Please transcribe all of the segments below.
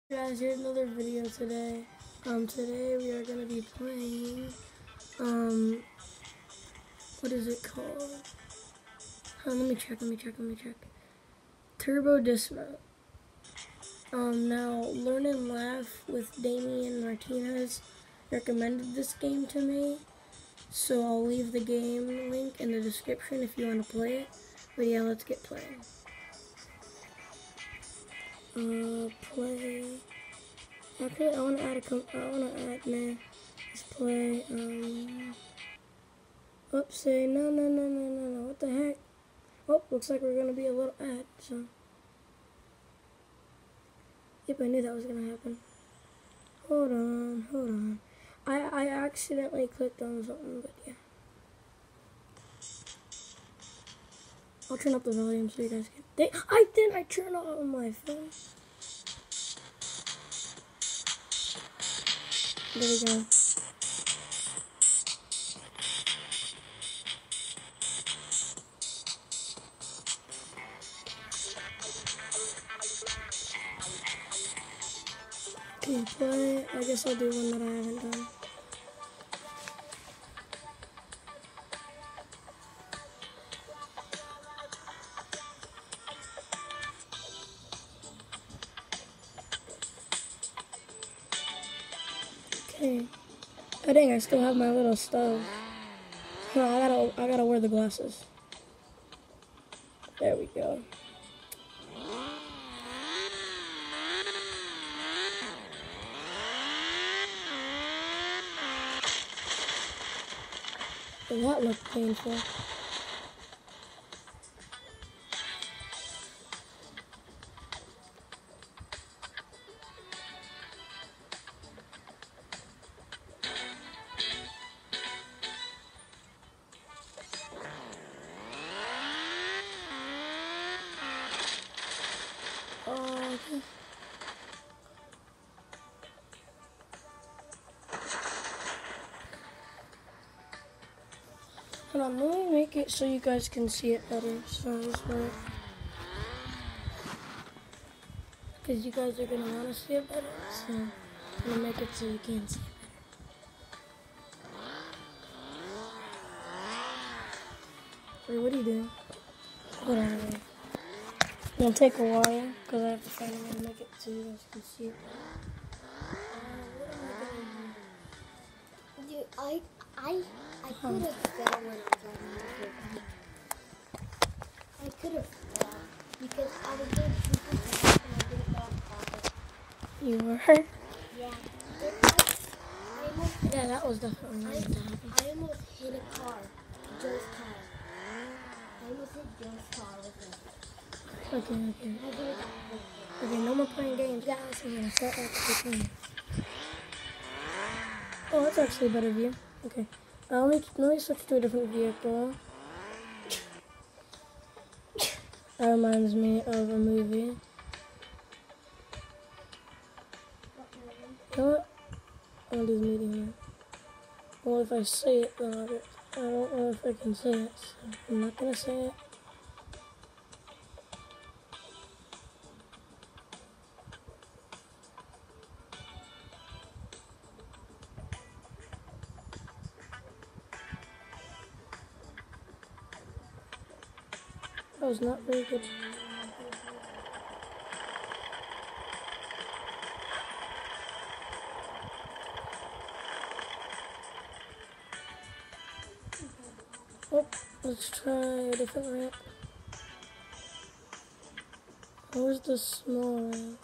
Guys, here's another video today. Today we are gonna be playing, what is it called? Let me check. Turbo Dismount. Now Learn and Laugh with Damian Martinez recommended this game to me, so I'll leave the game link in the description if you want to play it. But yeah, let's get playing. Play. Actually, I wanna add nah. Let's play. Oops, say no. What the heck? Oh, looks like we're gonna be a little ad. So, yep, I knew that was gonna happen. Hold on. I accidentally clicked on something, but yeah. I'll turn up the volume so you guys can. I turned on my phone. There we go. Okay, play. I guess I'll do one that I haven't done. Okay. Oh dang, I still have my little stove. No, I gotta wear the glasses. There we go. Oh, that looked painful. Okay. Hold on, let me make it so you guys can see it better. So this way, because you guys are gonna want to see it better. So I'm gonna make it so you can see it better. Wait, what are you doing? Hold on, wait. It's gonna take a while because I have to find a way to make it so you guys can see it. What am I doing here? Dude, I could have fell when I was on the I could have fell because I was doing super fast and I didn't get on top. You were hurt? Yeah. Yeah, that was definitely not meant to happen. I almost hit a car. Joe's car. I almost hit Joe's car with it. Okay, no more playing games, guys. I'm gonna start off the game. Oh, that's actually a better view. Okay. Let me switch to a different vehicle. That reminds me of a movie. You know what? I'm gonna do the medium one. Well, if I say it, then I don't know if I can say it, so I'm not gonna say it. That was not very good. Oh, let's try a different ramp. Where's the small ramp?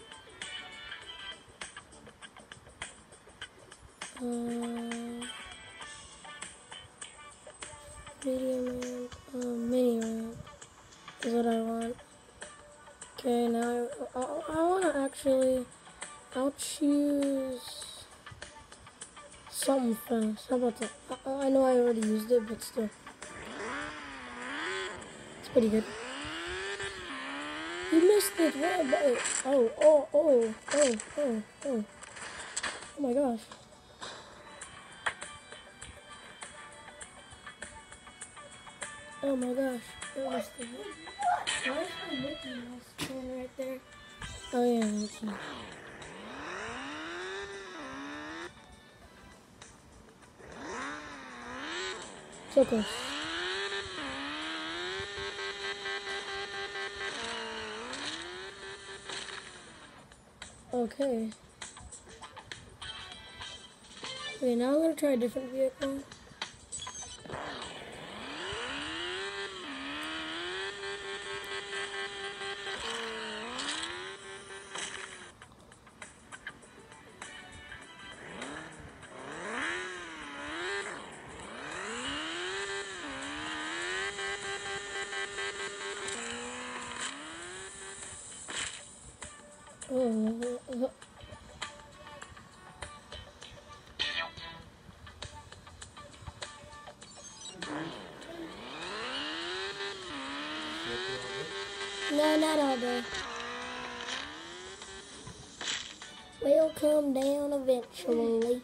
Medium ramp, mini ramp is what I want. Okay, now I want to actually, I'll choose something fast. How about that? I know I already used it, but still. It's pretty good. You missed it! What about it? Oh my gosh. Oh my gosh. Why is my Mickey Mouse pen right there? Oh yeah, Mickey. So close. Okay. Okay, now I'm gonna try a different vehicle. Oh, no, not all day. We'll come down eventually.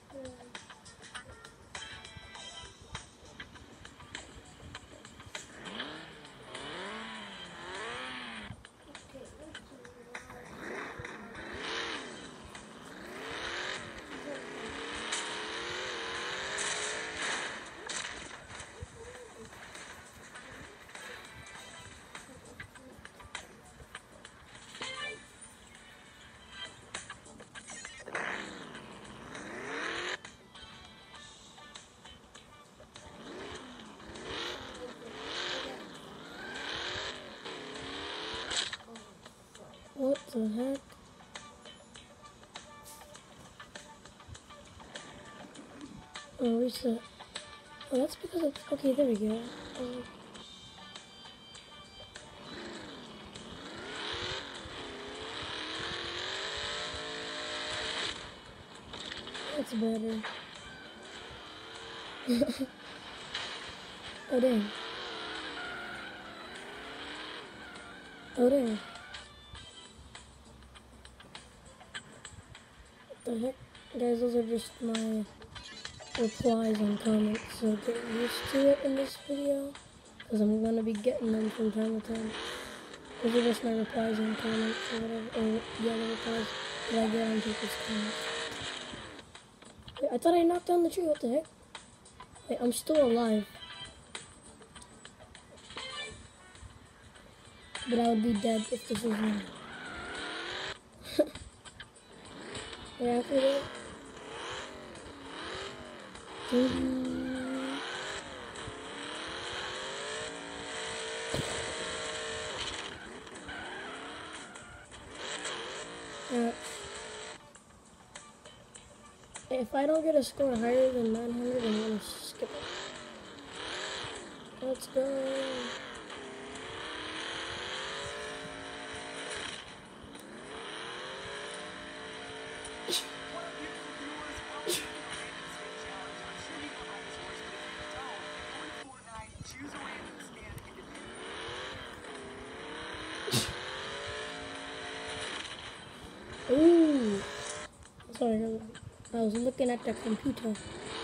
What the heck? Oh, reset. Oh, that's because it's... Okay, there we go. That's better. Oh, dang. Oh, dang. What the heck? Guys, those are just my replies and comments, so get used to it in this video, because I'm going to be getting them from time to time. Those are just my replies and comments, or whatever, or the other replies that I get on people's comments. Wait, I thought I knocked down the tree, what the heck? Wait, I'm still alive. But I would be dead if this was me. Right after that. If I don't get a score higher than 900, I'm gonna skip it. Let's go. Ooh. Sorry, I was looking at the computer.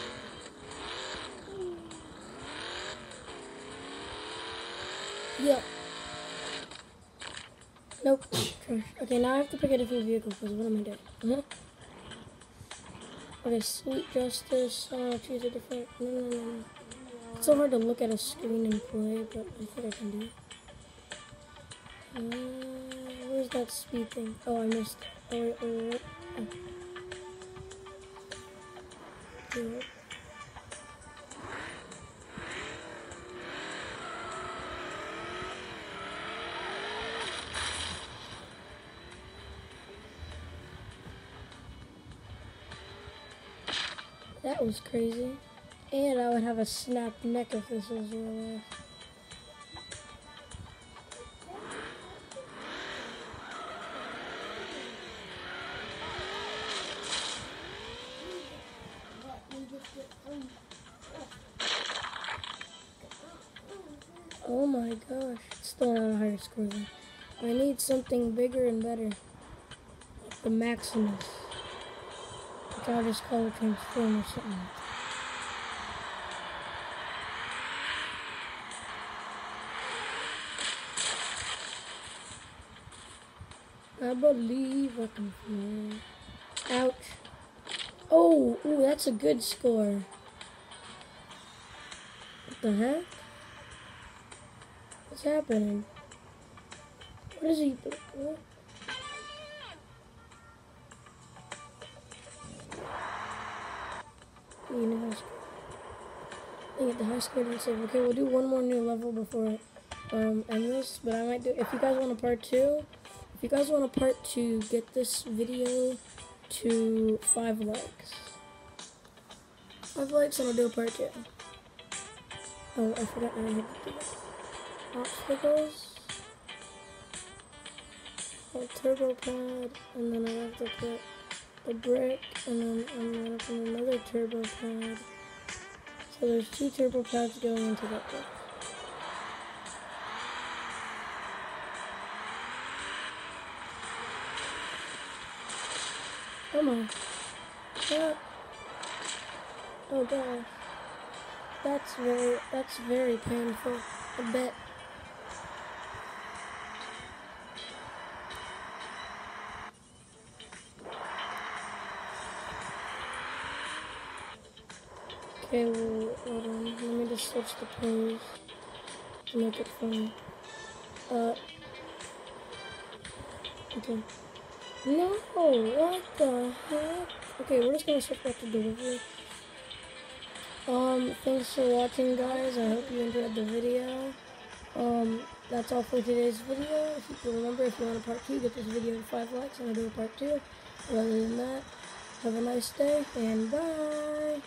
Yep. Nope. Trash. Okay, now I have to pick a different vehicle because what am I doing? Okay, Sweet Justice. Choose a different. No. It's so hard to look at a screen and play, but I think I can do it. Where's that speed thing? Oh, I missed it. Oh, wait. Oh. That was crazy. And I would have a snapped neck if this was real life. Oh my gosh. It's still not a higher score though. I need something bigger and better. Like the Maximus. Which I'll just call it Transform or something like that. I believe I can fly. Ouch. Oh, ooh, that's a good score. the heck? What's happening? What is he doing? You know, I get the high score and save. Okay, we'll do one more new level before end this. But I might do, if you guys want a part 2, if you guys want a part 2, get this video to 5 likes. 5 likes and I'll do a part 2. Oh, I forgot I had to do that. Obstacles. A turbo pad, and then I have to put a brick, and then I'm gonna put another turbo pad. So there's 2 turbo pads going into that brick. Come on. Yeah. Oh gosh. That's very painful. I bet. Okay, well, hold on. Let me just switch the pose to make it fun. Okay. No, what the heck? Okay, we're just gonna switch back to delivery. Thanks for watching, guys. I hope you enjoyed the video. That's all for today's video. If you can remember, if you want a part 2, get this video to 5 likes and I'll do a part 2. Other than that, have a nice day and bye.